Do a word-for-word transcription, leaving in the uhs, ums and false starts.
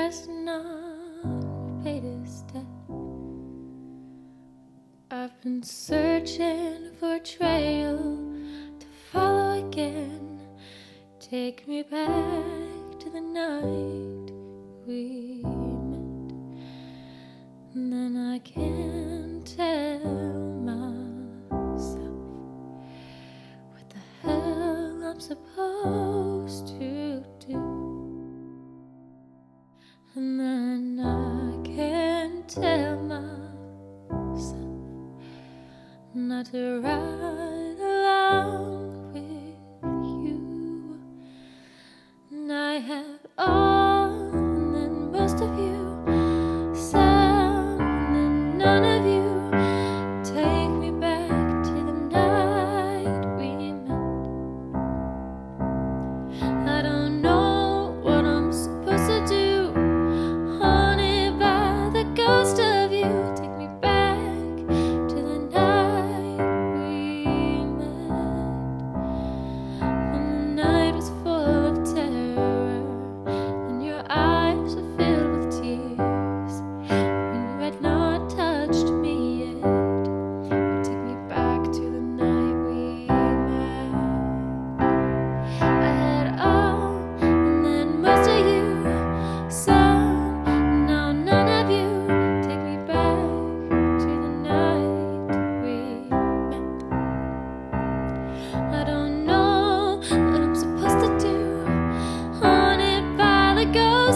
person on paid his debt. I've been searching for a trail to follow again. Take me back to the night we met. And then I can't tell myself what the hell I'm supposed to do. And then I can't tell myself not to ride along with you. And I have all, and then most of you, some, and then none of you. Take me back to the night we met. I don't know what I'm supposed to do, haunted by the ghost of you. Take me back to the night we met, when the night was full of terror and your eyes were filled with tears, when you had not touched me yet. Take me back to the night we met. I had all, and then most of you, some, now none of you. Take me back to the night we met. I don't know what I'm supposed to do, haunted by the ghost